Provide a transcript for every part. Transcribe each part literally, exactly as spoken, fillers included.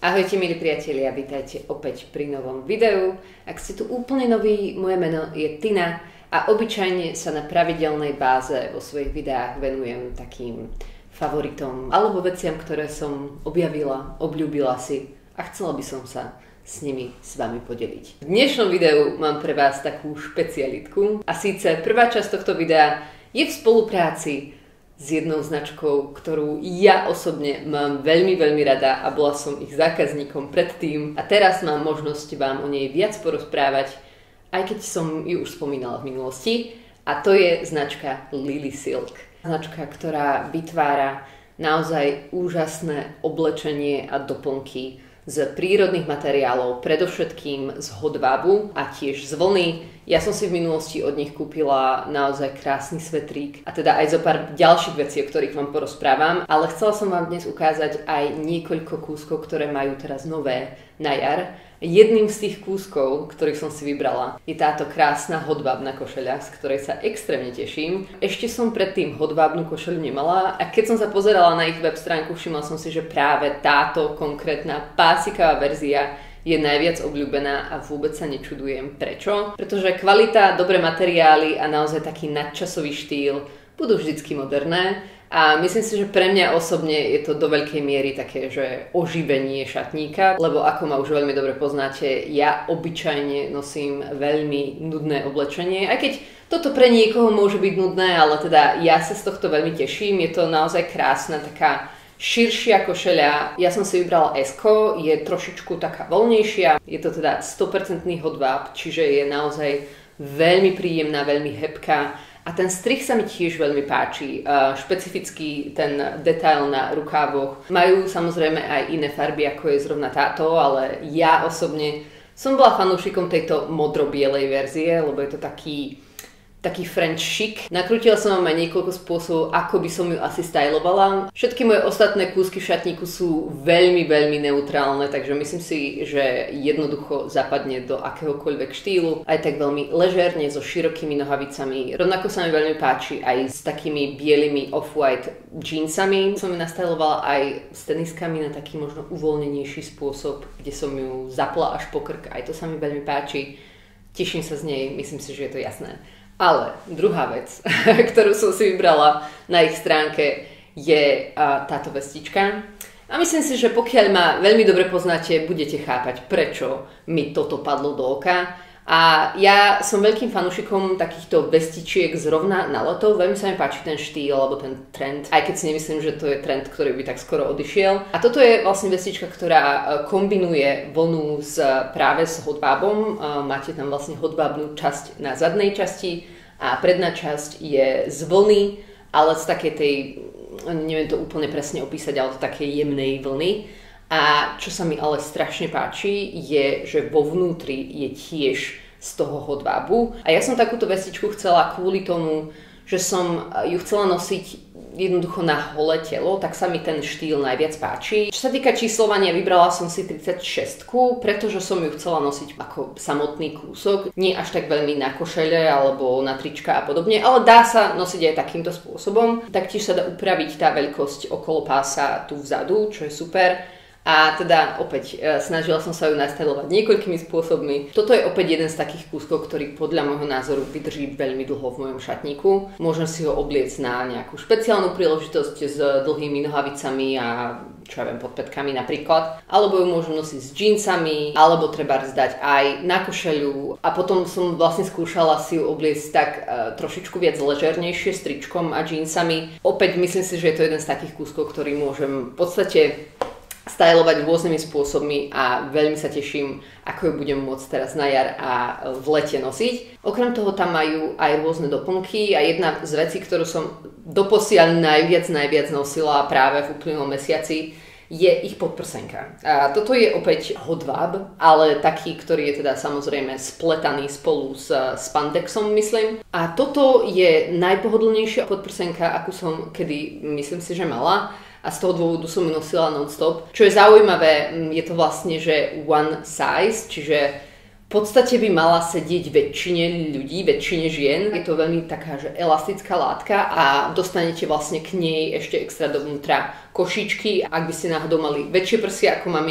Ahojte milí priatelia, vítajte opäť pri novom videu. Ak ste tu úplne noví, moje meno je Tina a obyčajne sa na pravidelnej báze vo svojich videách venujem takým favoritom alebo veciam, ktoré som objavila, obľúbila si a chcela by som sa s nimi s vami podeliť. V dnešnom videu mám pre vás takú špecialitku a síce prvá časť tohto videa je v spolupráci s jednou značkou, ktorú ja osobne mám veľmi, veľmi rada a bola som ich zákazníkom predtým a teraz mám možnosť vám o nej viac porozprávať, aj keď som ju už spomínala v minulosti, a to je značka Lily Silk. Značka, ktorá vytvára naozaj úžasné oblečenie a doplnky z prírodných materiálov, predovšetkým z hodvábu a tiež z vlny. Ja som si v minulosti od nich kúpila naozaj krásny svetrík a teda aj zo pár ďalších vecí, o ktorých vám porozprávam, ale chcela som vám dnes ukázať aj niekoľko kúskov, ktoré majú teraz nové na jar. Jedným z tých kúskov, ktorých som si vybrala, je táto krásna hodvábna košeľa, z ktorej sa extrémne teším. Ešte som predtým hodvábnu košeľu nemala a keď som sa pozerala na ich web stránku, všimla som si, že práve táto konkrétna pásiková verzia je najviac obľúbená a vôbec sa nečudujem prečo. Pretože kvalita, dobré materiály a naozaj taký nadčasový štýl budú vždycky moderné. A myslím si, že pre mňa osobne je to do veľkej miery také, že oživenie šatníka, lebo ako ma už veľmi dobre poznáte, ja obyčajne nosím veľmi nudné oblečenie, aj keď toto pre niekoho môže byť nudné, ale teda ja sa z tohto veľmi teším, je to naozaj krásna taká širšia košeľa. Ja som si vybrala S-ko, je trošičku taká voľnejšia, je to teda sto percent hodváb, čiže je naozaj veľmi príjemná, veľmi hebká. A ten strih sa mi tiež veľmi páči, uh, špecificky ten detail na rukávoch. Majú samozrejme aj iné farby, ako je zrovna táto, ale ja osobne som bola fanúšikom tejto modro-bielej verzie, lebo je to taký, taký French chic. Nakrútila som vám aj niekoľko spôsobov, ako by som ju asi stylovala. Všetky moje ostatné kúsky v šatníku sú veľmi, veľmi neutrálne, takže myslím si, že jednoducho zapadne do akéhokoľvek štýlu. Aj tak veľmi ležerne, so širokými nohavicami. Rovnako sa mi veľmi páči aj s takými bielými off-white jeansami. Som ju nastylovala aj s teniskami na taký možno uvoľnenejší spôsob, kde som ju zapla až po krk. Aj to sa mi veľmi páči. Teším sa z nej, myslím si, že je to jasné. Ale druhá vec, ktorú som si vybrala na ich stránke, je uh, táto vestička. A myslím si, že pokiaľ ma veľmi dobre poznáte, budete chápať, prečo mi toto padlo do oka. A ja som veľkým fanúšikom takýchto vestičiek zrovna na leto. Veľmi sa mi páči ten štýl alebo ten trend, aj keď si nemyslím, že to je trend, ktorý by tak skoro odišiel. A toto je vlastne vestička, ktorá kombinuje vlnu s, práve s hodvábom. Máte tam vlastne hodvábnu časť na zadnej časti a predná časť je z vlny, ale z takej tej, neviem to úplne presne opísať, ale z takej jemnej vlny. A čo sa mi ale strašne páči, je, že vo vnútri je tiež z toho hodvábu. A ja som takúto vestičku chcela kvôli tomu, že som ju chcela nosiť jednoducho na holé telo, tak sa mi ten štýl najviac páči. Čo sa týka číslovania, vybrala som si tridsaťšesť, pretože som ju chcela nosiť ako samotný kúsok. Nie až tak veľmi na košele alebo na trička a podobne, ale dá sa nosiť aj takýmto spôsobom. Taktiež sa dá upraviť tá veľkosť okolo pása tu vzadu, čo je super. A teda opäť snažila som sa ju nastylovať niekoľkými spôsobmi. Toto je opäť jeden z takých kúskov, ktorý podľa môjho názoru vydrží veľmi dlho v mojom šatníku. Môžem si ho obliecť na nejakú špeciálnu príležitosť s dlhými nohavicami a čo ja viem, pod pätkami napríklad. Alebo ju môžem nosiť s džínsami, alebo treba zdať aj na košeľu. A potom som vlastne skúšala si ju obliecť tak e, trošičku viac ležernejšie s tričkom a džínsami. Opäť myslím si, že je to jeden z takých kúskov, ktorý môžem v podstate stylovať rôznymi spôsobmi a veľmi sa teším, ako ju budem môcť teraz na jar a v lete nosiť. Okrem toho tam majú aj rôzne doplnky a jedna z vecí, ktorú som doposiaľ najviac, najviac nosila práve v uplynulom mesiaci, je ich podprsenka. A toto je opäť hodváb, ale taký, ktorý je teda samozrejme spletaný spolu s spandexom, myslím. A toto je najpohodlnejšia podprsenka, akú som kedy, myslím si, že mala. A z toho dôvodu som ju nosila non-stop. Čo je zaujímavé, je to vlastne, že one size, čiže v podstate by mala sedieť väčšine ľudí, väčšine žien. Je to veľmi taká, že elastická látka a dostanete vlastne k nej ešte extra dovnútra košičky. Ak by ste náhodou mali väčšie prsia ako mám ja,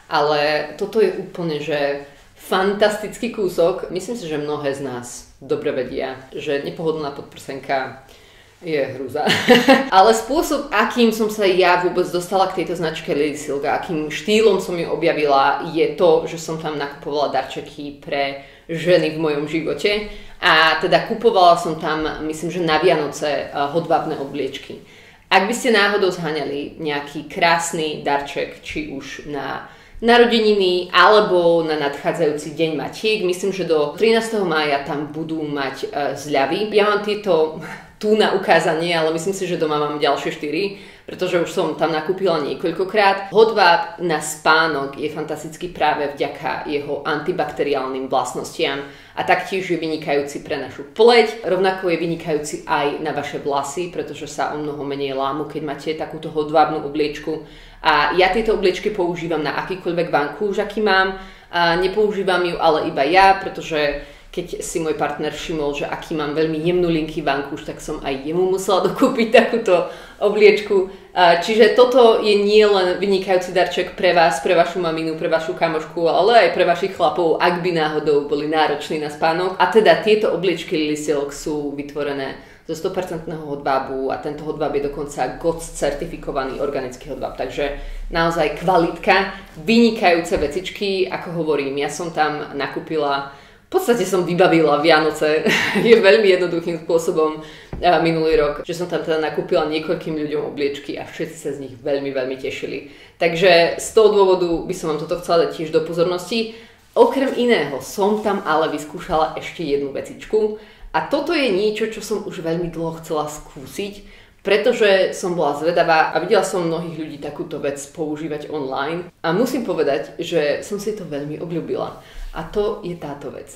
ale toto je úplne, že fantastický kúsok. Myslím si, že mnohé z nás dobre vedia, že nepohodlná podprsenka je hrúza. Ale spôsob, akým som sa ja vôbec dostala k tejto značke Lily Silk, akým štýlom som ju objavila, je to, že som tam nakupovala darčeky pre ženy v mojom živote. A teda kupovala som tam, myslím, že na Vianoce hodvábne obliečky. Ak by ste náhodou zháňali nejaký krásny darček, či už na narodeniny alebo na nadchádzajúci deň matiek, myslím, že do trinásteho mája tam budú mať e, zľavy. Ja mám tieto tu na ukázanie, ale myslím si, že doma mám ďalšie štyri, pretože už som tam nakúpila niekoľkokrát. Hodváb na spánok je fantastický práve vďaka jeho antibakteriálnym vlastnostiam a taktiež je vynikajúci pre našu pleť. Rovnako je vynikajúci aj na vaše vlasy, pretože sa o mnoho menej lámu, keď máte takúto hodvábnu obliečku. A ja tieto obliečky používam na akýkoľvek vankúš, aký mám. A nepoužívam ju ale iba ja, pretože keď si môj partner všimol, že aký mám veľmi jemnulinký vankúš, tak som aj jemu musela dokúpiť takúto obliečku. Čiže toto je nie len vynikajúci darček pre vás, pre vašu maminu, pre vašu kamošku, ale aj pre vašich chlapov, ak by náhodou boli nároční na spánok. A teda tieto obliečky Lily Silk sú vytvorené zo sto percent hodvábu a tento hodváb je dokonca G O T S certifikovaný organický hodváb. Takže naozaj kvalitka, vynikajúce vecičky, ako hovorím, ja som tam nakúpila. V podstate som vybavila Vianoce je veľmi jednoduchým spôsobom minulý rok, že som tam teda nakúpila niekoľkým ľuďom obliečky a všetci sa z nich veľmi, veľmi tešili. Takže z toho dôvodu by som vám toto chcela dať tiež do pozornosti. Okrem iného som tam ale vyskúšala ešte jednu vecičku a toto je niečo, čo som už veľmi dlho chcela skúsiť, pretože som bola zvedavá a videla som mnohých ľudí takúto vec používať online a musím povedať, že som si to veľmi obľúbila. A to je táto vec.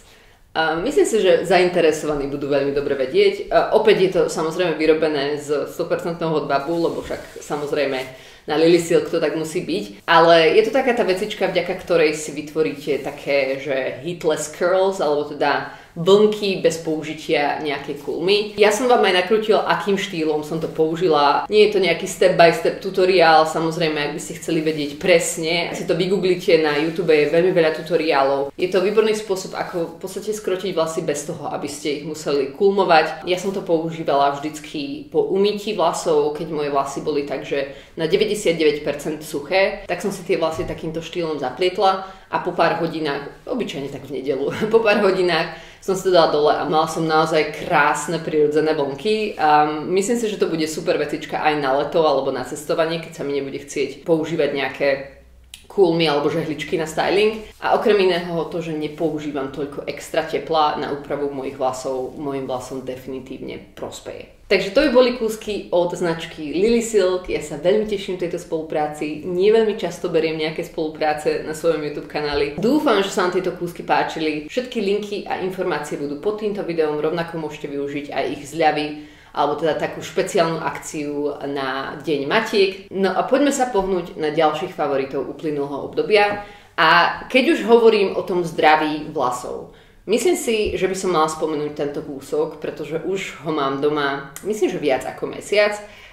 A myslím si, že zainteresovaní budú veľmi dobre vedieť. A opäť je to samozrejme vyrobené z sto percent hodvábu, lebo však samozrejme na Lily Silk to tak musí byť. Ale je to taká tá vecička, vďaka ktorej si vytvoríte také, že heatless curls, alebo teda vlnky bez použitia nejakej kulmy. Ja som vám aj nakrútila, akým štýlom som to použila. Nie je to nejaký step by step tutoriál, samozrejme, ak by ste chceli vedieť presne, ak si to vygooglite na YouTube, je veľmi veľa tutoriálov. Je to výborný spôsob, ako v podstate skrotiť vlasy bez toho, aby ste ich museli kulmovať. Ja som to používala vždycky po umytí vlasov, keď moje vlasy boli takže na deväťdesiatdeväť percent suché, tak som si tie vlasy takýmto štýlom zaplietla a po pár hodinách, obyčajne tak v nedeľu, po pár hodinách som si to dala dole a mala som naozaj krásne prirodzené vlnky. A myslím si, že to bude super vecička aj na leto alebo na cestovanie, keď sa mi nebude chcieť používať nejaké kulmy alebo žehličky na styling. A okrem iného to, že nepoužívam toľko extra tepla na úpravu mojich vlasov, mojim vlasom definitívne prospeje. Takže to by boli kúsky od značky Lily Silk. Ja sa veľmi teším tejto spolupráci. Nie veľmi často beriem nejaké spolupráce na svojom YouTube kanáli. Dúfam, že sa vám tieto kúsky páčili. Všetky linky a informácie budú pod týmto videom. Rovnako môžete využiť aj ich zľavy alebo teda takú špeciálnu akciu na Deň matiek. No a poďme sa pohnúť na ďalších favoritov uplynulého obdobia. A keď už hovorím o tom zdraví vlasov, myslím si, že by som mala spomenúť tento kúsok, pretože už ho mám doma, myslím, že viac ako mesiac.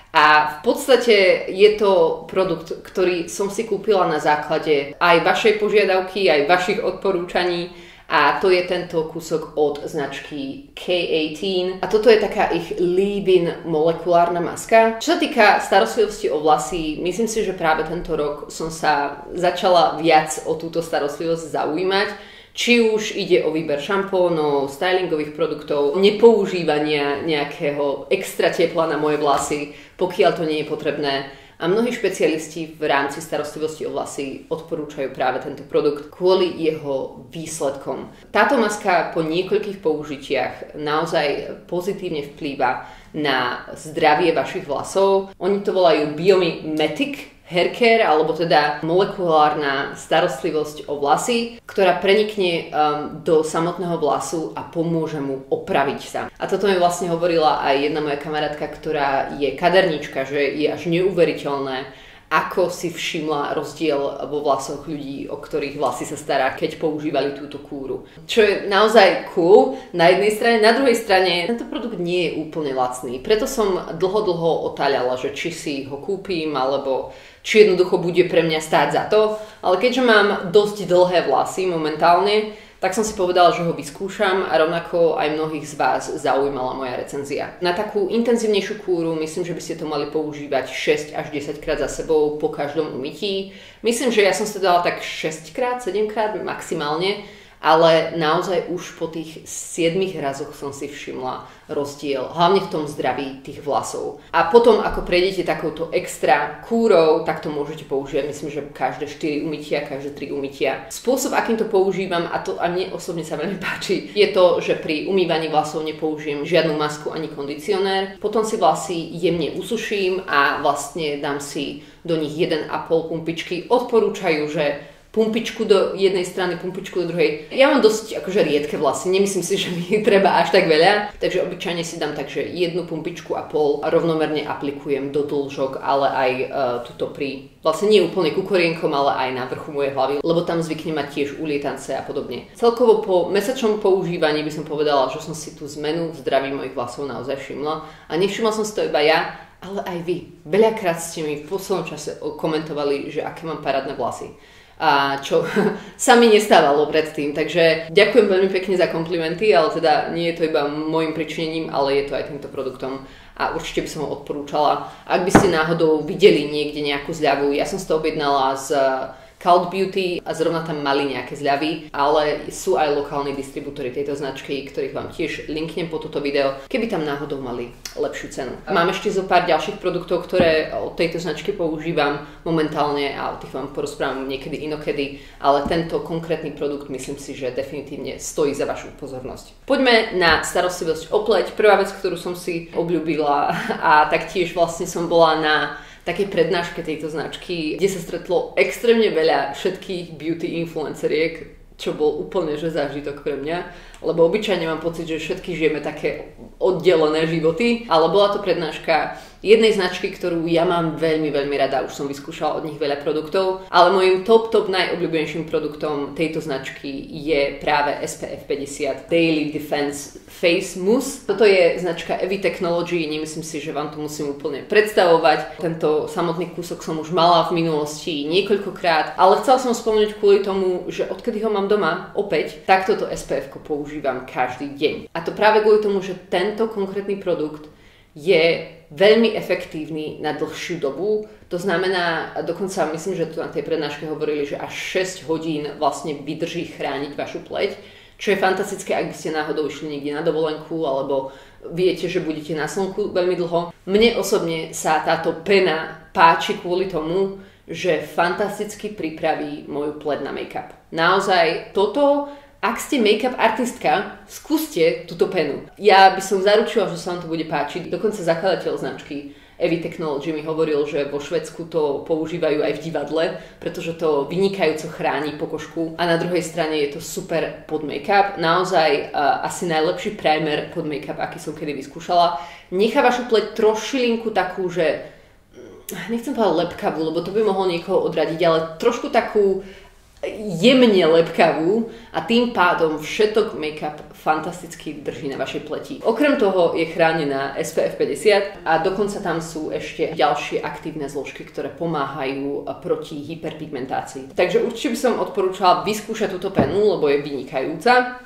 A v podstate je to produkt, ktorý som si kúpila na základe aj vašej požiadavky, aj vašich odporúčaní. A to je tento kúsok od značky K osemnásť. A toto je taká ich leave-in molekulárna maska. Čo sa týka starostlivosti o vlasy, myslím si, že práve tento rok som sa začala viac o túto starostlivosť zaujímať. Či už ide o výber šampónov, stylingových produktov, nepoužívania nejakého extra tepla na moje vlasy, pokiaľ to nie je potrebné. A mnohí špecialisti v rámci starostlivosti o vlasy odporúčajú práve tento produkt kvôli jeho výsledkom. Táto maska po niekoľkých použitiach naozaj pozitívne vplýva na zdravie vašich vlasov. Oni to volajú Biomimetic hair care, alebo teda molekulárna starostlivosť o vlasy, ktorá prenikne um, do samotného vlasu a pomôže mu opraviť sa. A toto mi vlastne hovorila aj jedna moja kamarátka, ktorá je kaderníčka, že je až neuveriteľné, ako si všimla rozdiel vo vlasoch ľudí, o ktorých vlasy sa stará, keď používali túto kúru. Čo je naozaj cool na jednej strane, na druhej strane tento produkt nie je úplne lacný. Preto som dlho, dlho otáľala, že či si ho kúpim, alebo či jednoducho bude pre mňa stáť za to, ale keďže mám dosť dlhé vlasy momentálne, tak som si povedala, že ho vyskúšam a rovnako aj mnohých z vás zaujímala moja recenzia. Na takú intenzívnejšiu kúru myslím, že by ste to mali používať šesť až desať krát za sebou po každom umytí. Myslím, že ja som si to dala tak šesť krát, sedem krát maximálne, ale naozaj už po tých siedmich razoch som si všimla rozdiel, hlavne v tom zdraví tých vlasov. A potom, ako prejdete takouto extra kúrou, tak to môžete používať, myslím, že každé štyri umytia, každé tri umytia. Spôsob, akým to používam, a to a mne osobne sa veľmi páči, je to, že pri umývaní vlasov nepoužijem žiadnu masku ani kondicionér. Potom si vlasy jemne usuším a vlastne dám si do nich jeden a pol pumpičky. Odporúčajú, že pumpičku do jednej strany, pumpičku do druhej. Ja mám dosť akože riedke vlasy, nemyslím si, že mi treba až tak veľa, takže obyčajne si dám takže jednu pumpičku a pol a rovnomerne aplikujem do dĺžok, ale aj uh, tuto pri, vlastne nie úplne ku korienkom, ale aj na vrchu mojej hlavy, lebo tam zvykne mať tiež ulietance a podobne. Celkovo po mesačnom používaní by som povedala, že som si tú zmenu v zdraví mojich vlasov naozaj všimla a nevšimla som si to iba ja, ale aj vy. Veľakrát ste mi v poslednom čase komentovali, že aké mám parádne vlasy. A čo sa mi nestávalo predtým, takže ďakujem veľmi pekne za komplimenty, ale teda nie je to iba môjim pričinením, ale je to aj týmto produktom a určite by som ho odporúčala. Ak by ste náhodou videli niekde nejakú zľavu, ja som si to objednala z Cult Beauty a zrovna tam mali nejaké zľavy, ale sú aj lokálni distribútori tejto značky, ktorých vám tiež linknem po toto video, keby tam náhodou mali lepšiu cenu. Mám ešte zo pár ďalších produktov, ktoré od tejto značky používam momentálne a o tých vám porozprávam niekedy inokedy, ale tento konkrétny produkt myslím si, že definitívne stojí za vašu pozornosť. Poďme na starostlivosť o pleť. Prvá vec, ktorú som si obľúbila a taktiež vlastne som bola na takej prednáške tejto značky, kde sa stretlo extrémne veľa všetkých beauty influenceriek, čo bol úplne že zážitok pre mňa, lebo obyčajne mám pocit, že všetky žijeme také oddelené životy, ale bola to prednáška jednej značky, ktorú ja mám veľmi, veľmi rada, už som vyskúšala od nich veľa produktov, ale môjim top, top najobľúbenejším produktom tejto značky je práve es pé ef päťdesiat Daily Defense Face Mousse. Toto je značka Evie Technology, nemyslím si, že vám to musím úplne predstavovať. Tento samotný kúsok som už mala v minulosti niekoľkokrát, ale chcela som spomenúť kvôli tomu, že odkedy ho mám doma opäť, tak toto es pé ef-ko používam každý deň. A to práve kvôli tomu, že tento konkrétny produkt je veľmi efektívny na dlhšiu dobu. To znamená, dokonca myslím, že tu na tej prednáške hovorili, že až šesť hodín vlastne vydrží chrániť vašu pleť, čo je fantastické, ak by ste náhodou išli niekde na dovolenku alebo viete, že budete na slnku veľmi dlho. Mne osobne sa táto pena páči kvôli tomu, že fantasticky pripraví moju pleť na make-up. Naozaj toto, ak ste make-up artistka, skúste túto penu. Ja by som zaručila, že sa vám to bude páčiť. Dokonca zakladateľ značky Evie Technology mi hovoril, že vo Švédsku to používajú aj v divadle, pretože to vynikajúco chráni pokožku a na druhej strane je to super pod make-up. Naozaj uh, asi najlepší primer pod make-up, aký som kedy vyskúšala. Nechá vašu pleť trošilinku takú, že nechcem povedať lepkavú, lebo to by mohlo niekoho odradiť, ale trošku takú jemne lepkavú a tým pádom všetok make-up fantasticky drží na vašej pleti. Okrem toho je chránená es pé ef päťdesiat a dokonca tam sú ešte ďalšie aktívne zložky, ktoré pomáhajú proti hyperpigmentácii. Takže určite by som odporúčala vyskúšať túto penu, lebo je vynikajúca.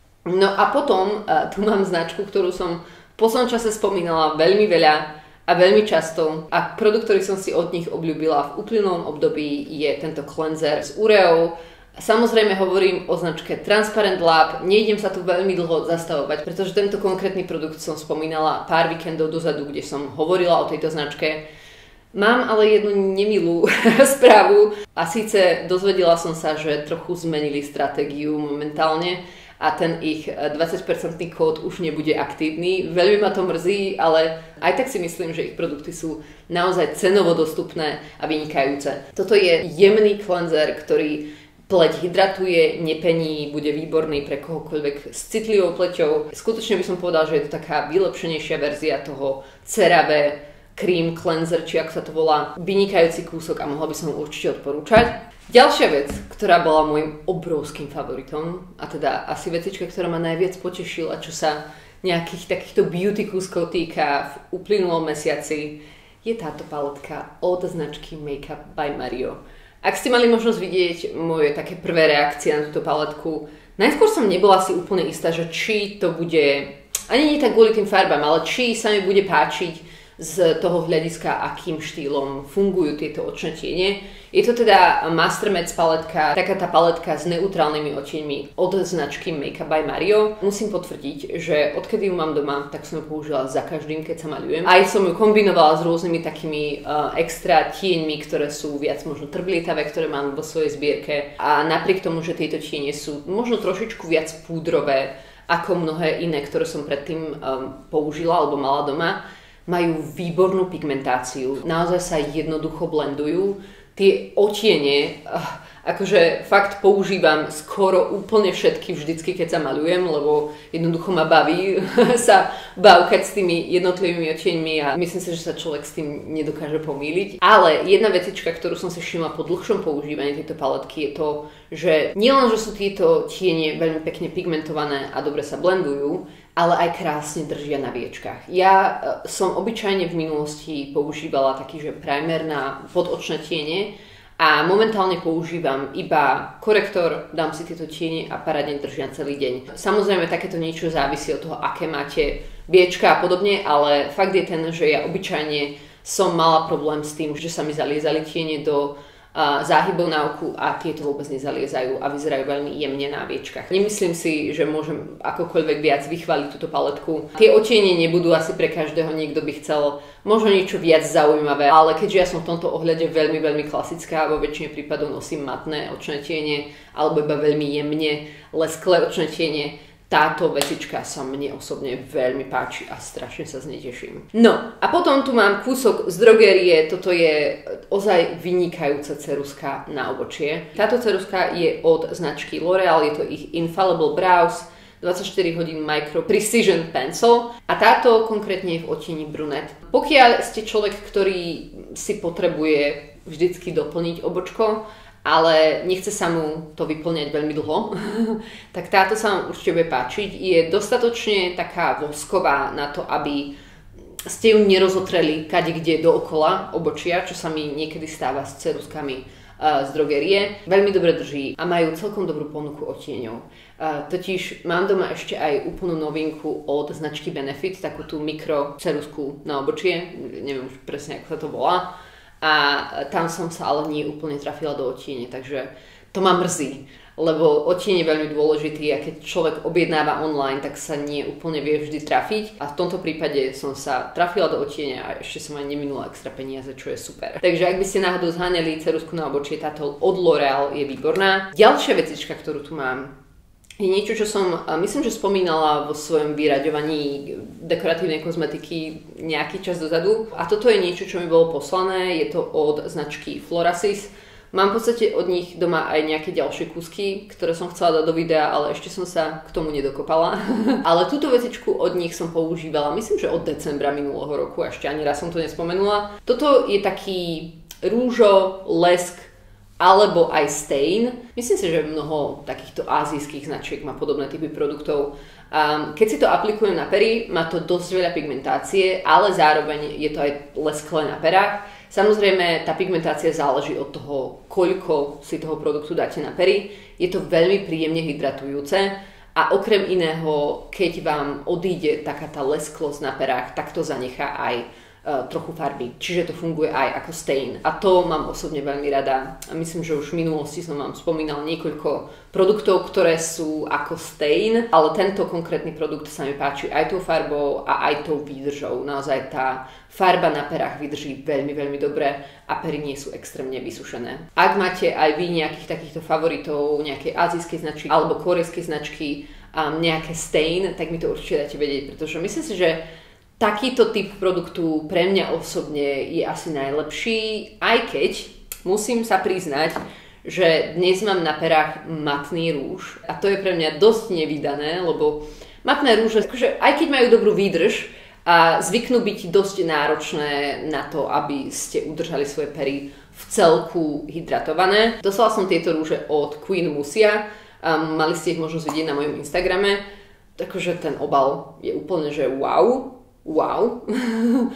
No a potom tu mám značku, ktorú som v poslednom čase spomínala veľmi veľa a veľmi často. A produkt, ktorý som si od nich obľúbila v uplynulom období, je tento cleanser z Ureou. Samozrejme hovorím o značke Transparent Lab, nejdem sa tu veľmi dlho zastavovať, pretože tento konkrétny produkt som spomínala pár víkendov dozadu, kde som hovorila o tejto značke. Mám ale jednu nemilú správu a síce dozvedela som sa, že trochu zmenili stratégiu momentálne a ten ich dvadsať percent kód už nebude aktívny. Veľmi ma to mrzí, ale aj tak si myslím, že ich produkty sú naozaj cenovo dostupné a vynikajúce. Toto je jemný cleanser, ktorý pleť hydratuje, nepení, bude výborný pre kohokoľvek s citlivou pleťou. Skutočne by som povedala, že je to taká vylepšenejšia verzia toho CeraVe Cream Cleanser, či ako sa to volá, vynikajúci kúsok a mohla by som ho určite odporúčať. Ďalšia vec, ktorá bola môjim obrovským favoritom, a teda asi vecička, ktorá ma najviac potešila, čo sa nejakých takýchto beauty kúskov týka v uplynulom mesiaci, je táto paletka od značky Makeup by Mario. Ak ste mali možnosť vidieť moje také prvé reakcie na túto paletku, najskôr som nebola si úplne istá, že či to bude, ani nie tak kvôli tým farbám, ale či sa mi bude páčiť z toho hľadiska, akým štýlom fungujú tieto očné tiene. Je to teda Master Matte paletka, taká tá paletka s neutrálnymi odtieňmi od značky Makeup by Mario. Musím potvrdiť, že odkedy ju mám doma, tak som ju použila za každým, keď sa maľujem. Aj som ju kombinovala s rôznymi takými uh, extra tieňmi, ktoré sú viac možno trblietavé, ktoré mám vo svojej zbierke. A napriek tomu, že tieto tiene sú možno trošičku viac púdrové ako mnohé iné, ktoré som predtým um, použila alebo mala doma, majú výbornú pigmentáciu, naozaj sa jednoducho blendujú. Tie odtiene, akože fakt používam skoro úplne všetky vždycky, keď sa maľujem, lebo jednoducho ma baví sa bavkať s tými jednotlivými odtieňmi a myslím si, že sa človek s tým nedokáže pomýliť. Ale jedna vecička, ktorú som si všimla po dlhšom používaní tejto paletky, je to, že nielen, že sú tieto tiene veľmi pekne pigmentované a dobre sa blendujú, ale aj krásne držia na viečkach. Ja som obyčajne v minulosti používala taký, že primer na podočné tiene a momentálne používam iba korektor, dám si tieto tiene a parádne držia celý deň. Samozrejme, takéto niečo závisí od toho, aké máte viečka a podobne, ale fakt je ten, že ja obyčajne som mala problém s tým, že sa mi zaliezali tiene do záhybov na oku a tieto vôbec nezaliezajú a vyzerajú veľmi jemne na viečkach. Nemyslím si, že môžem akokoľvek viac vychváliť túto paletku. Tie odtiene nebudú asi pre každého, niekto by chcel možno niečo viac zaujímavé, ale keďže ja som v tomto ohľade veľmi, veľmi klasická, vo väčšine prípadov nosím matné očné tiene alebo iba veľmi jemne lesklé očné tiene, táto vecička sa mne osobne veľmi páči a strašne sa z nej teším. No a potom tu mám kúsok z drogerie, toto je ozaj vynikajúca ceruska na obočie. Táto ceruska je od značky L'Oreal, je to ich Infallible Brows dvadsaťštyri hodín Micro Precision Pencil a táto konkrétne je v odtieni brunette. Pokiaľ ste človek, ktorý si potrebuje vždycky doplniť obočko, ale nechce sa mu to vyplňať veľmi dlho, tak táto sa vám určite bude páčiť. Je dostatočne taká vosková na to, aby ste ju nerozotreli kadekde dookola obočia, čo sa mi niekedy stáva s ceruskami uh, z drogerie. Veľmi dobre drží a majú celkom dobrú ponuku odtieňov. Uh, totiž mám doma ešte aj úplnú novinku od značky Benefit, takú tú mikro cerusku na obočie, neviem už presne, ako sa to volá. A tam som sa ale nie úplne trafila do odtiene, takže to ma mrzí, lebo odtieň je veľmi dôležitý a keď človek objednáva online, tak sa nie úplne vie vždy trafiť a v tomto prípade som sa trafila do odtiene a ešte som aj neminula extra peniaze, čo je super. Takže ak by ste náhodou zháňali cerusku na obočie, táto od L'Oreal je výborná. Ďalšia vecička, ktorú tu mám, je niečo, čo som, myslím, že spomínala vo svojom vyraďovaní dekoratívnej kozmetiky nejaký čas dozadu. A toto je niečo, čo mi bolo poslané, je to od značky Florasis. Mám v podstate od nich doma aj nejaké ďalšie kúsky, ktoré som chcela dať do videa, ale ešte som sa k tomu nedokopala. Ale túto vecičku od nich som používala, myslím, že od decembra minulého roku, ešte ani raz som to nespomenula. Toto je taký rúžo, lesk, alebo aj stain. Myslím si, že mnoho takýchto ázijských značiek má podobné typy produktov. Um, keď si to aplikujem na pery, má to dosť veľa pigmentácie, ale zároveň je to aj lesklé na perách. Samozrejme, tá pigmentácia záleží od toho, koľko si toho produktu dáte na pery. Je to veľmi príjemne hydratujúce a okrem iného, keď vám odíde taká tá lesklosť na perách, tak to zanechá aj trochu farby, čiže to funguje aj ako stain a to mám osobne veľmi rada a myslím, že už v minulosti som vám spomínal niekoľko produktov, ktoré sú ako stain, ale tento konkrétny produkt sa mi páči aj tou farbou a aj tou výdržou. Naozaj tá farba na perách vydrží veľmi, veľmi dobre a pery nie sú extrémne vysušené. Ak máte aj vy nejakých takýchto favoritov, nejakej azijskej značky alebo korejskej značky a nejaké stain, tak mi to určite dáte vedieť, pretože myslím si, že takýto typ produktu pre mňa osobne je asi najlepší, aj keď musím sa priznať, že dnes mám na perách matný rúž a to je pre mňa dosť nevídané, lebo matné rúže, akože aj keď majú dobrú výdrž a zvyknú byť dosť náročné na to, aby ste udržali svoje pery v celku hydratované. Dostala som tieto rúže od Queen Musia, um, mali ste ich možnosť vidieť na mojom Instagrame, takže ten obal je úplne, že wow. Wow.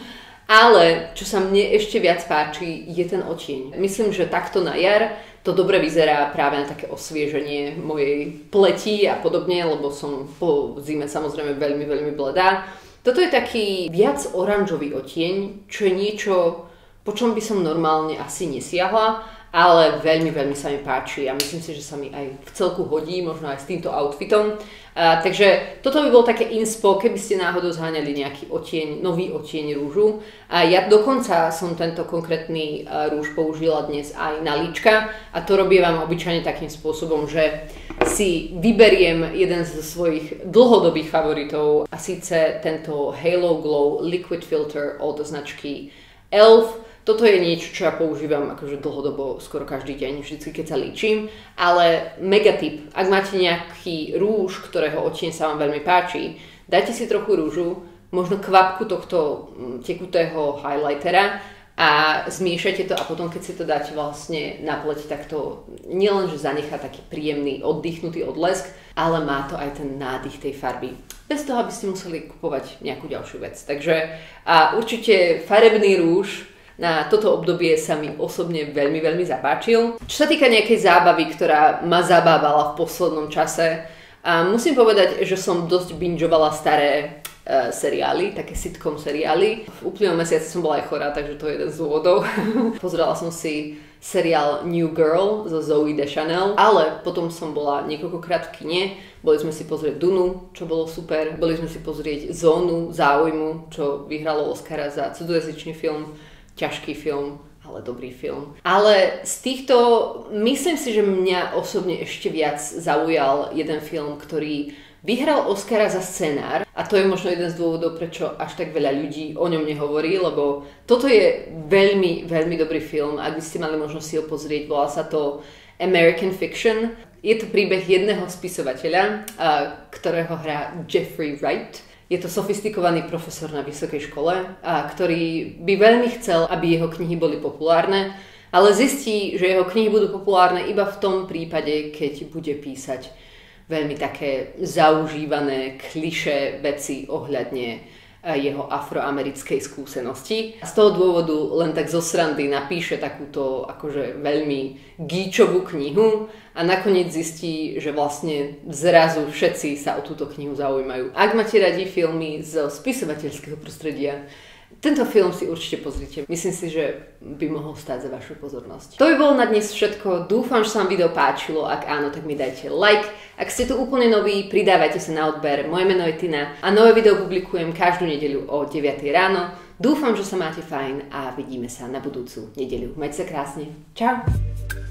Ale čo sa mne ešte viac páči, je ten odtieň. Myslím, že takto na jar to dobre vyzerá práve na také osvieženie mojej pleti a podobne, lebo som po zime samozrejme veľmi, veľmi bledá. Toto je taký viac oranžový odtieň, čo je niečo, po čom by som normálne asi nesiahla, ale veľmi, veľmi sa mi páči a myslím si, že sa mi aj v celku hodí, možno aj s týmto outfitom. A, takže toto by bolo také inspo, keby ste náhodou zháňali nejaký odtieň, nový odtieň rúžu. A ja dokonca som tento konkrétny rúž použila dnes aj na líčka a to robievam obyčajne takým spôsobom, že si vyberiem jeden zo svojich dlhodobých favoritov a síce tento Halo Glow Liquid Filter od značky e el ef. Toto je niečo, čo ja používam akože dlhodobo, skoro každý deň, vždycky keď sa líčim, ale mega tip, ak máte nejaký rúž, ktorého odtieň sa vám veľmi páči, dajte si trochu rúžu, možno kvapku tohto tekutého highlightera a zmiešajte to a potom, keď si to dáte vlastne na pleť, tak to nielen, že zanechá taký príjemný, oddychnutý odlesk, ale má to aj ten nádych tej farby. Bez toho, aby ste museli kupovať nejakú ďalšiu vec. Takže a určite farebný rúž na toto obdobie sa mi osobne veľmi, veľmi zapáčil. Čo sa týka nejakej zábavy, ktorá ma zabávala v poslednom čase, a musím povedať, že som dosť bingeovala staré uh, seriály, také sitcom seriály. V uplynulom mesiaci som bola aj chorá, takže to je jeden z dôvodov. Pozerala som si seriál New Girl zo Zooey Deschanel, ale potom som bola niekoľkokrát v kine. Boli sme si pozrieť Dunu, čo bolo super. Boli sme si pozrieť Zónu záujmu, čo vyhralo Oscara za cudzojazyčný film. Ťažký film, ale dobrý film. Ale z týchto, myslím si, že mňa osobne ešte viac zaujal jeden film, ktorý vyhral Oscara za scenár a to je možno jeden z dôvodov, prečo až tak veľa ľudí o ňom nehovorí, lebo toto je veľmi, veľmi dobrý film. Ak by ste mali možnosť si ho pozrieť, volá sa to American Fiction. Je to príbeh jedného spisovateľa, ktorého hrá Jeffrey Wright. Je to sofistikovaný profesor na vysokej škole, a ktorý by veľmi chcel, aby jeho knihy boli populárne, ale zistí, že jeho knihy budú populárne iba v tom prípade, keď bude písať veľmi také zaužívané klišé veci ohľadne jeho afroamerickej skúsenosti. Z toho dôvodu len tak zo srandy napíše takúto akože veľmi gíčovú knihu a nakoniec zistí, že vlastne zrazu všetci sa o túto knihu zaujímajú. Ak máte radi filmy z spisovateľského prostredia, tento film si určite pozrite. Myslím si, že by mohol stáť za vašu pozornosť. To by bolo na dnes všetko. Dúfam, že sa vám video páčilo. Ak áno, tak mi dajte like. Ak ste tu úplne noví, pridávajte sa na odber. Moje meno je Tina a nové video publikujem každú nedeľu o deviatej ráno. Dúfam, že sa máte fajn a vidíme sa na budúcu nedeľu. Majte sa krásne. Čau!